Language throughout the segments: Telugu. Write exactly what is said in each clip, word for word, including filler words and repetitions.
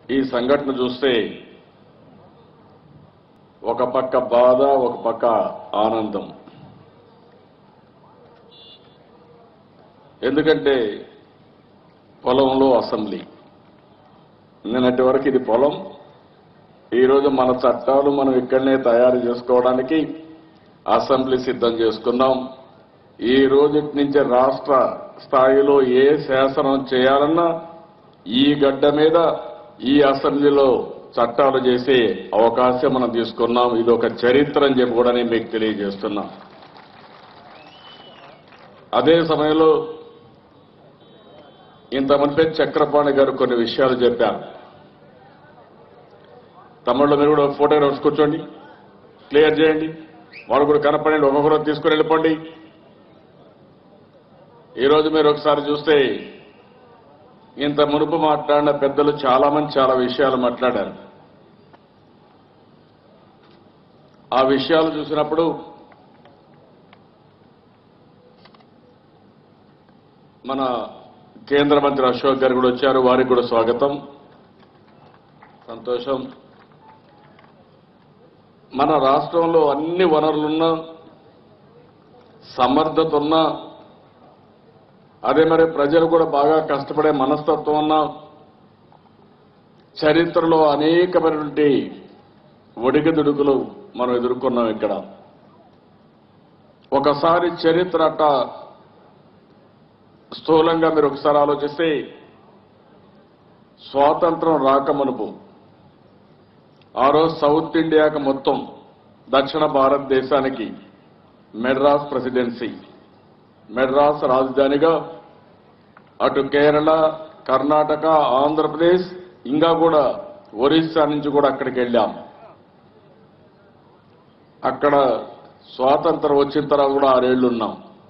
ఈ సంఘటన చూస్తే ఒక పక్క బాధ, ఒక పక్క ఆనందం. ఎందుకంటే పొలంలో అసెంబ్లీ, నిన్నటి వరకు ఇది పొలం. ఈరోజు మన చట్టాలు మనం ఇక్కడనే తయారు చేసుకోవడానికి అసెంబ్లీ సిద్ధం చేసుకున్నాం. ఈ రోజు నుంచి రాష్ట్ర స్థాయిలో ఏ శాసనం చేయాలన్నా ఈ గడ్డ మీద ఈ అసెంబ్లీలో చట్టాలు చేసే అవకాశం మనం తీసుకున్నాం. ఇది ఒక చరిత్ర అని చెప్పి కూడా నేను మీకు తెలియజేస్తున్నా. అదే సమయంలో ఇంతమంది చక్రపాణి గారు కొన్ని విషయాలు చెప్పారు. తమిళలో మీరు కూడా ఫోటోగ్రాఫ్స్ కూర్చోండి, క్లియర్ చేయండి, వాళ్ళు కూడా కనపడండి, ఒక్కొక్కరు తీసుకుని వెళ్ళిపోండి. ఈరోజు మీరు ఒకసారి చూస్తే ఇంత మునుపు మాట్లాడిన పెద్దలు చాలా మంది చాలా విషయాలు మాట్లాడారు. ఆ విషయాలు చూసినప్పుడు మన కేంద్ర మంత్రి అశోక్ గారు కూడా వచ్చారు, వారికి కూడా స్వాగతం, సంతోషం. మన రాష్ట్రంలో అన్ని వనరులున్నా, సమర్థత ఉన్నా, అదే మరి ప్రజలు కూడా బాగా కష్టపడే మనస్తత్వం ఉన్నా, చరిత్రలో అనేకమైనటువంటి ఒడిగదుడుకులు మనం ఎదుర్కొన్నాం. ఇక్కడ ఒకసారి చరిత్ర అట్ట స్థూలంగా మీరు ఒకసారి ఆలోచిస్తే, స్వాతంత్రం రాకమునుపు ఆ రోజు సౌత్ ఇండియాకి మొత్తం దక్షిణ భారతదేశానికి మెడ్రాస్ ప్రెసిడెన్సీ, మెడ్రాస్ రాజధానిగా అటు కేరళ, కర్ణాటక, ఆంధ్రప్రదేశ్, ఇంకా కూడా ఒరిస్సా నుంచి కూడా అక్కడికి వెళ్ళాం. అక్కడ స్వాతంత్రం వచ్చిన తర్వాత కూడా ఆరేళ్లు ఉన్నాం.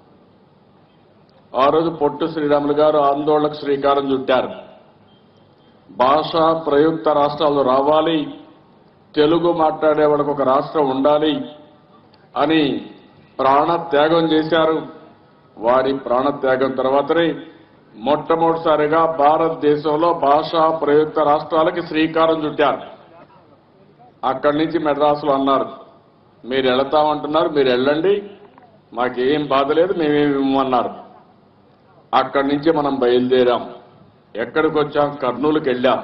ఆ రోజు పొట్టు శ్రీరాములు గారు ఆందోళనకు శ్రీకారం చుట్టారు. భాషా ప్రయుక్త రాష్ట్రాలు రావాలి, తెలుగు మాట్లాడే వాళ్ళకు ఒక రాష్ట్రం ఉండాలి అని ప్రాణ త్యాగం చేశారు. వారి ప్రాణత్యాగం తర్వాతనే మొట్టమొదటిసారిగా భారతదేశంలో భాషా ప్రయుక్త రాష్ట్రాలకి శ్రీకారం చుట్టారు. అక్కడి నుంచి మెడ్రాసులో అన్నారు, మీరు వెళతామంటున్నారు, మీరు వెళ్ళండి, మాకేం బాధ లేదు, మేమేమి ఇవ్వమన్నారు. అక్కడి నుంచి మనం బయలుదేరాం. ఎక్కడికి వచ్చాం? కర్నూలుకి వెళ్ళాం.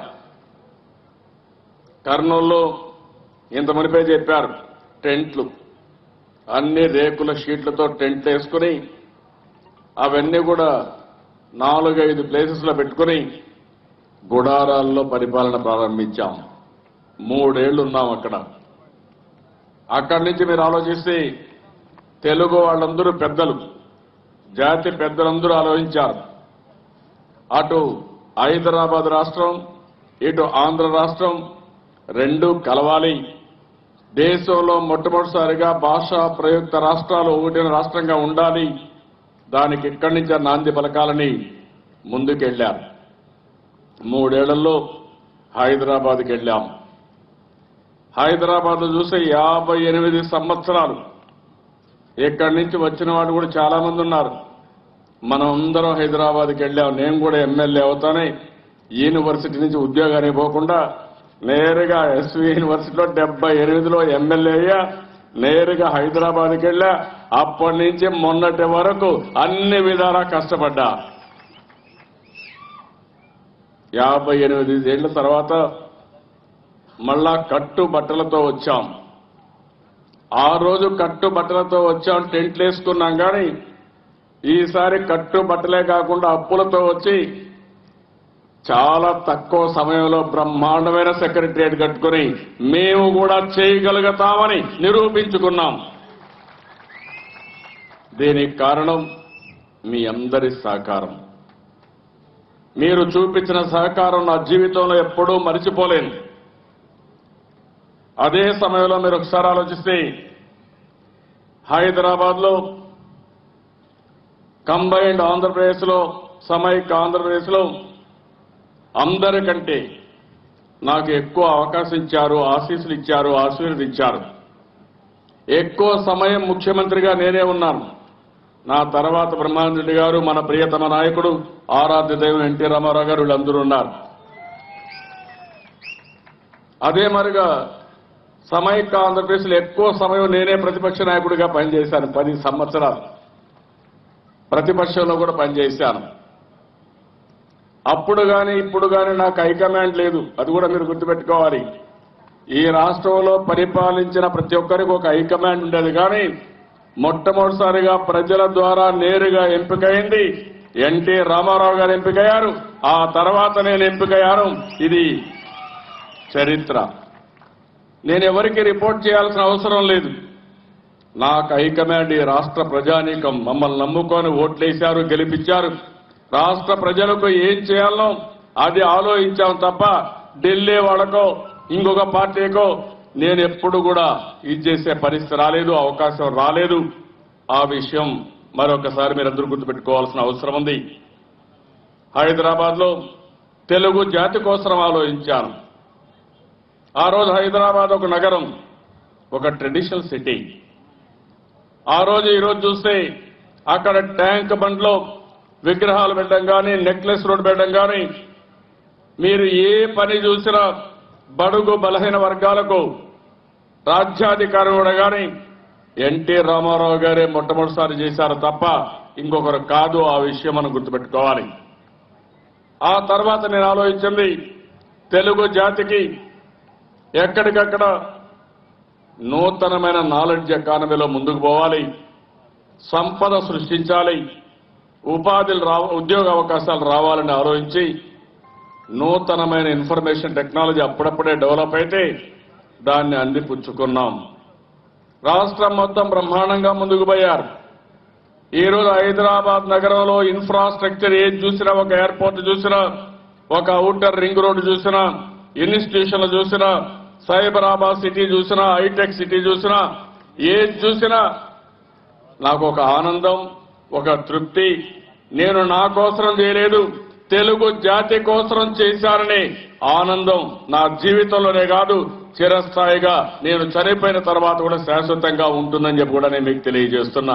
కర్నూలులో ఇంతమందిపై చెప్పారు, టెంట్లు అన్ని రేకుల షీట్లతో టెంట్లు వేసుకుని అవన్నీ కూడా నాలుగైదు ప్లేసెస్లో పెట్టుకుని గుడారాల్లో పరిపాలన ప్రారంభించాం. మూడేళ్లు ఉన్నాం అక్కడ. అక్కడి నుంచి మీరు ఆలోచిస్తే తెలుగు వాళ్ళందరూ పెద్దలు, జాతి పెద్దలందరూ ఆలోచించారు. అటు హైదరాబాద్ రాష్ట్రం, ఇటు ఆంధ్ర రాష్ట్రం రెండూ కలవాలి, దేశంలో మొట్టమొదటిసారిగా భాషా ప్రయుక్త రాష్ట్రాలు ఒకటి రాష్ట్రంగా ఉండాలి, దానికి ఇక్కడి నుంచి నాంది పలకాలని ముందుకెళ్లారు. మూడేళ్లలో హైదరాబాద్కి వెళ్ళాం. హైదరాబాద్ చూస్తే యాభై ఎనిమిది సంవత్సరాలు ఇక్కడి నుంచి వచ్చిన వాళ్ళు కూడా చాలా మంది ఉన్నారు. మనం అందరం హైదరాబాద్కి వెళ్ళాం. నేను కూడా ఎమ్మెల్యే అవుతానే యూనివర్సిటీ నుంచి ఉద్యోగానికి పోకుండా నేరుగా ఎస్వి యూనివర్సిటీలో డెబ్బై ఎనిమిదిలో ఎమ్మెల్యే అయ్యా, నేరుగా హైదరాబాద్కి వెళ్ళా. అప్పటి నుంచి మొన్నటి వరకు అన్ని విధాలా కష్టపడ్డా. యాభై ఎనిమిది ఏళ్ల తర్వాత మళ్ళా కట్టు బట్టలతో వచ్చాం. ఆ రోజు కట్టు బట్టలతో వచ్చాం, టెంట్లు వేసుకున్నాం. కానీ ఈసారి కట్టు బట్టలే కాకుండా అప్పులతో వచ్చి చాలా తక్కువ సమయంలో బ్రహ్మాండమైన సెక్రటరియట్ కట్టుకుని మేము కూడా చేయగలుగుతామని నిరూపించుకున్నాం. దీనికి కారణం మీ అందరి సహకారం. మీరు చూపించిన సహకారం నా జీవితంలో ఎప్పుడూ మరిచిపోలేను. అదే సమయంలో మీరు ఒకసారి ఆలోచిస్తే హైదరాబాద్లో కంబైన్డ్ ఆంధ్రప్రదేశ్లో, సమైక్య ఆంధ్రప్రదేశ్లో అందరికంటే నాకు ఎక్కువ అవకాశం ఇచ్చారు, ఆశీస్సులు ఇచ్చారు, ఆశీర్వదించారు. ఎక్కువ సమయం ముఖ్యమంత్రిగా నేనే ఉన్నాను. నా తర్వాత బ్రహ్మానందరెడ్డి గారు, మన ప్రియతమ నాయకుడు, ఆరాధ్య దైవం ఎన్టీ రామారావు గారు, వీళ్ళందరూ ఉన్నారు. అదే మరిగా సమైక్య ఆంధ్రప్రదేశ్లో ఎక్కువ సమయం నేనే ప్రతిపక్ష నాయకుడిగా పనిచేశాను. పది సంవత్సరాలు ప్రతిపక్షంలో కూడా పనిచేశాను. అప్పుడు కానీ ఇప్పుడు కానీ నాకు హైకమాండ్ లేదు. అది కూడా మీరు గుర్తుపెట్టుకోవాలి. ఈ రాష్ట్రంలో పరిపాలించిన ప్రతి ఒక్కరికి ఒక హైకమాండ్ ఉండేది. కానీ మొట్టమొదటిసారిగా ప్రజల ద్వారా నేరుగా ఎంపికైంది ఎన్టీ రామారావు గారు ఎంపికయ్యారు. ఆ తర్వాత నేను ఎంపికయ్యాను. ఇది చరిత్ర. నేను ఎవరికి రిపోర్ట్ చేయాల్సిన అవసరం లేదు. నాకు హైకమాండ్ ఈ రాష్ట్ర ప్రజానీకం మమ్మల్ని నమ్ముకొని ఓట్లేశారు, గెలిపించారు. రాష్ట్ర ప్రజలకు ఏం చేయాలో అది ఆలోచించాం తప్ప ఢిల్లీ వాళ్ళకో ఇంకొక పార్టీకో నేను ఎప్పుడు కూడా ఇది చేసే పరిస్థితి రాలేదు, అవకాశం రాలేదు. ఆ విషయం మరొకసారి మీరందరూ గుర్తుపెట్టుకోవాల్సిన అవసరం ఉంది. హైదరాబాద్ లో తెలుగు జాతి కోసం ఆలోచించాను. ఆ రోజు హైదరాబాద్ ఒక నగరం, ఒక ట్రెడిషనల్ సిటీ. ఆ రోజు ఈరోజు చూస్తే అక్కడ ట్యాంక్ బండ్లో విగ్రహాలు పెట్టడం కానీ, నెక్లెస్ రోడ్ పెట్టడం కానీ, మీరు ఏ పని చూసినా బడుగు బలహీన వర్గాలకు రాజ్యాధికారం కూడా కానీ ఎన్టీ రామారావు గారే మొట్టమొదటిసారి చేశారు తప్ప ఇంకొకరు కాదు. ఆ విషయం మనం గుర్తుపెట్టుకోవాలి. ఆ తర్వాత నేను ఆలోచించింది తెలుగు జాతికి ఎక్కడికక్కడ నూతనమైన నాలెడ్జ్ ఎకానమీలో ముందుకు పోవాలి, సంపద సృష్టించాలి, ఉపాధులు రా ఉద్యోగ అవకాశాలు రావాలని ఆలోచించి నూతనమైన ఇన్ఫర్మేషన్ టెక్నాలజీ అప్పుడప్పుడే డెవలప్ అయితే దాన్ని అందిపుచ్చుకున్నాం. రాష్ట్రం మొత్తం బ్రహ్మాండంగా ముందుకు పోయారు. ఈరోజు హైదరాబాద్ నగరంలో ఇన్ఫ్రాస్ట్రక్చర్ ఏది చూసినా, ఒక ఎయిర్పోర్ట్ చూసినా, ఒక ఔటర్ రింగ్ రోడ్డు చూసినా, ఇన్స్టిట్యూషన్లు చూసినా, సైబరాబాద్ సిటీ చూసినా, హైటెక్ సిటీ చూసినా, ఏది చూసినా నాకు ఒక ఆనందం, ఒక తృప్తి. నేను నా కోసం చేయలేదు, తెలుగు జాతి కోసం చేశాననే ఆనందం నా జీవితంలోనే కాదు, చిరస్థాయిగా నేను చనిపోయిన తర్వాత కూడా శాశ్వతంగా ఉంటుందని చెప్పి కూడా నేను మీకు తెలియజేస్తున్నా.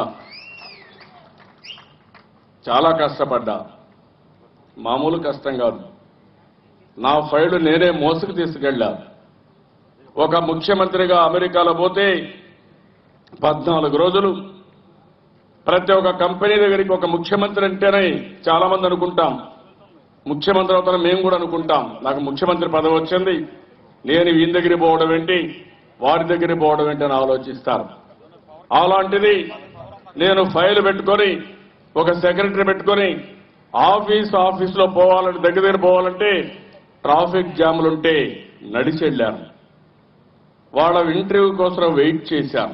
చాలా కష్టపడ్డా, మామూలు కష్టం కాదు. నా ఫైలు నేనే మోసుకు తీసుకెళ్ళా. ఒక ముఖ్యమంత్రిగా అమెరికాలో పోతే పద్నాలుగు రోజులు ప్రతి ఒక్క కంపెనీ దగ్గరికి ఒక ముఖ్యమంత్రి అంటేనే చాలా మంది అనుకుంటాం, ముఖ్యమంత్రి అవుతాను మేము కూడా అనుకుంటాం. నాకు ముఖ్యమంత్రి పదవి వచ్చింది, నేను వీని దగ్గరికి పోవడం ఏంటి, వారి దగ్గరికి పోవడం ఏంటి అని ఆలోచిస్తారు. అలాంటిది నేను ఫైల్ పెట్టుకొని ఒక సెక్రటరీ పెట్టుకొని ఆఫీస్ ఆఫీస్లో పోవాలంటే, దగ్గర దగ్గర పోవాలంటే ట్రాఫిక్ జాములుంటే నడిచి వెళ్ళాను. వాళ్ళ ఇంటర్వ్యూ కోసం వెయిట్ చేశాను.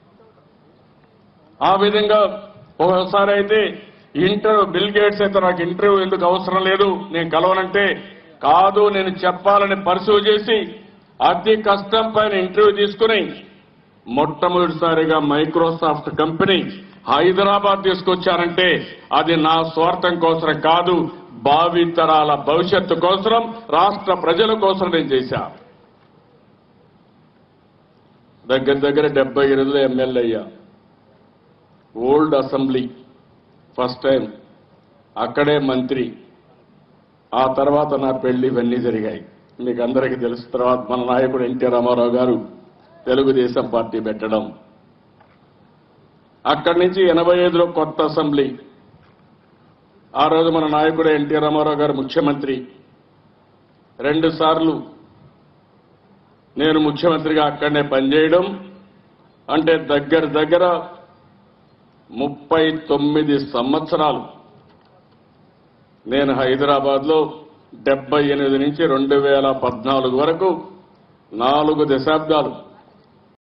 ఆ విధంగా ఒకసారి అయితే ఇంటర్వ్యూ బిల్ గేట్స్ అయితే నాకు ఇంటర్వ్యూ ఎందుకు అవసరం లేదు, నేను కలవనంటే కాదు, నేను చెప్పాలని పర్సూ చేసి అతి కష్టం పైన ఇంటర్వ్యూ తీసుకుని మొట్టమొదటిసారిగా మైక్రోసాఫ్ట్ కంపెనీ హైదరాబాద్ తీసుకొచ్చారంటే అది నా స్వార్థం కోసం కాదు, భావితరాల భవిష్యత్తు కోసం, రాష్ట్ర ప్రజల కోసం నేను చేశా. దగ్గర దగ్గర డెబ్బై ఎనిమిదిలో ఎమ్మెల్యే అయ్యా. ఓల్డ్ అసెంబ్లీ ఫస్ట్ టైం, అక్కడే మంత్రి. ఆ తర్వాత నా పెళ్లి ఇవన్నీ జరిగాయి. మీకు అందరికీ తెలుసు. తర్వాత మన నాయకుడు ఎన్టీ రామారావు గారు తెలుగుదేశం పార్టీ పెట్టడం, అక్కడి నుంచి ఎనభై ఐదులో కొత్త అసెంబ్లీ. ఆ రోజు మన నాయకుడు ఎన్టీ రామారావు గారు ముఖ్యమంత్రి. రెండు సార్లు నేను ముఖ్యమంత్రిగా అక్కడనే పనిచేయడం అంటే దగ్గర దగ్గర ముప్పై తొమ్మిది సంవత్సరాలు నేను హైదరాబాద్లో డెబ్బై ఎనిమిది నుంచి రెండు వేల పద్నాలుగు వరకు నాలుగు దశాబ్దాలు